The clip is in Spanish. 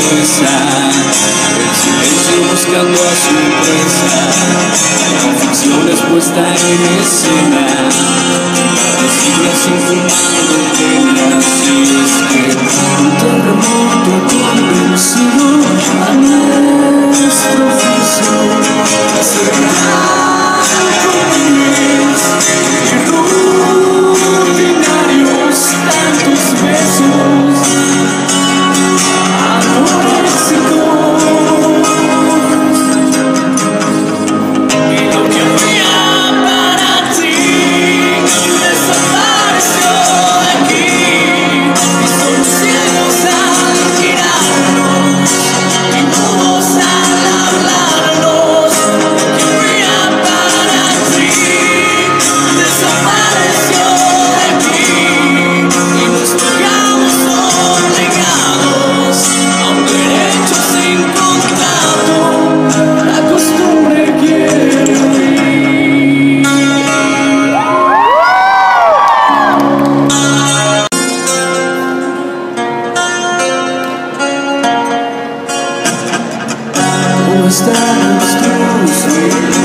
fuerza, el silencio buscando a su presa, la ficción es puesta en escena, las siglas informando penas, y es que un terremoto ha convencido a nuestro oficio a cerrar comunes y rutinarios tantos besos. Están nuestros